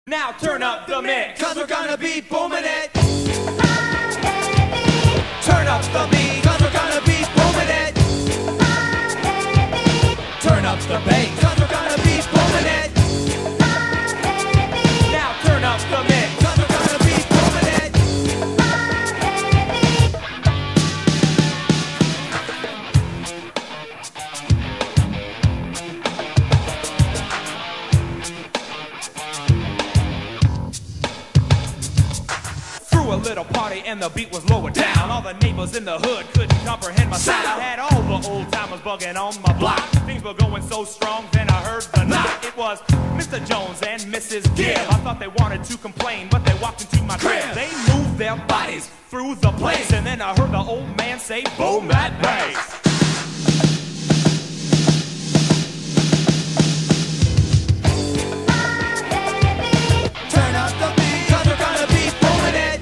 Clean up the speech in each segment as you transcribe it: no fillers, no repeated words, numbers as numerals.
Now turn up the mix, cause we're gonna be booming it. Turn up the beat, cause we're gonna be booming it. Turn up the bass, cause we're gonna be booming it. Now turn up the mix, cause we're gonna be booming it. Threw a little party and the beat was lower down. All the neighbors in the hood couldn't comprehend my sound. I had all the old timers bugging on my block. Things were going so strong, then I heard the knock. It was Mr. Jones and Mrs. Gibb. I thought they wanted to complain, but they walked into my crib. They moved their bodies through the place, and then I heard the old man say, boom that bass. Turn up the beat, cause we're gonna be booming it.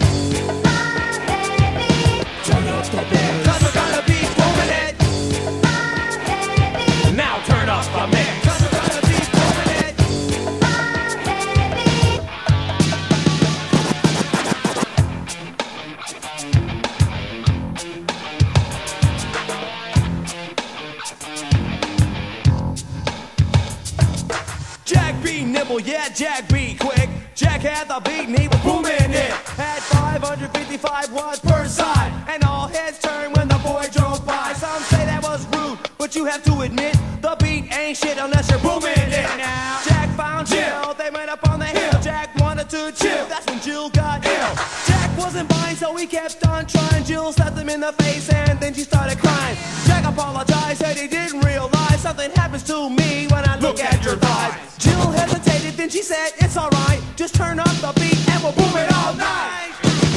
Turn up the bass, cause we're gonna be booming it. Now turn up the mix, cause we're gonna be booming it. Jack be nimble, yeah, Jack be quick. Jack had the beat and he was booming it. Had 555 watts per side, and all heads turned when the boy drove by. Some say that was rude, but you have to admit the beat ain't shit unless you're booming it. Now Jack found Jill, they went up on the hill. Jack wanted to chill, that's when Jill got ill. Jack wasn't buying, so he kept on trying. Jill slapped him in the face and then she started crying. Jack apologized, said he didn't realize something happens to me when I look at your thighs. Jill hesitated, then she said, it's alright, just turn up the beat and we'll boom it all night.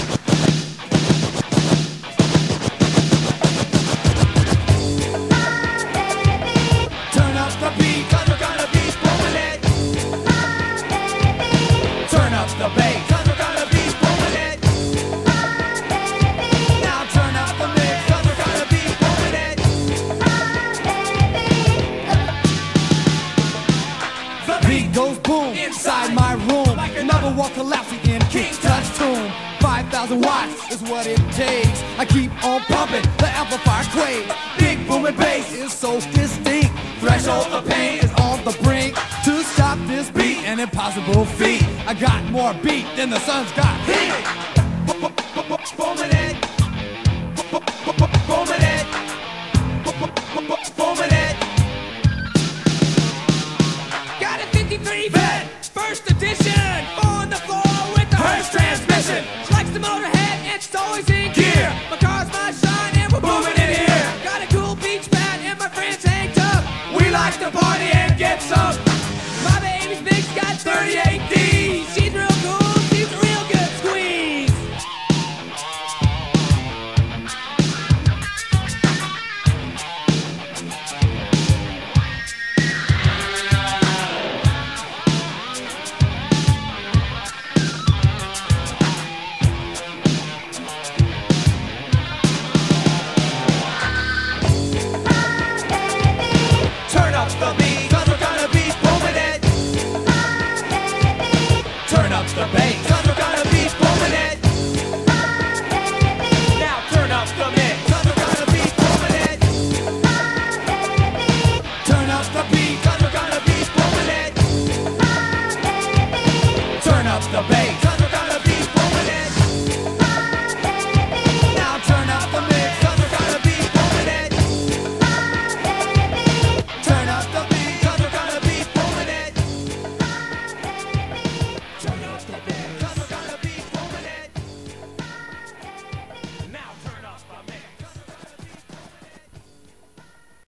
Turn up the beat, cause we're gonna be booming it. Turn up the bass, cause we're gonna be booming it. Now turn up the mix, cause we're gonna be booming it. The beat goes boom inside my room. Another wall collapsing in King Tut's tomb. 5,000 watts is what it takes. I keep on pumping, the amplifier quakes. Big booming bass is so distinct. Threshold of pain is on the brink. To stop this beat, an impossible feat. I got more beat than the sun's got heat. Booming it. Booming it. Booming it. Got a 53 vet, first edition. On the floor with the Hearst transmission. Likes the motorhead, it's always in gear. My car's my shine and we're booming it here. Got a cool beach pad and my friends hang tough. We like to party and get some. My baby's big, got 38 D's. She's real cool, she's a real good squeeze. Turn up the beat, cause we're gonna be booming it. Turn up the bass, cause we're gonna be booming it. Now turn up the mix, cause we're gonna be booming it. Turn up the beat, cause we're gonna be booming it. Turn up the bass.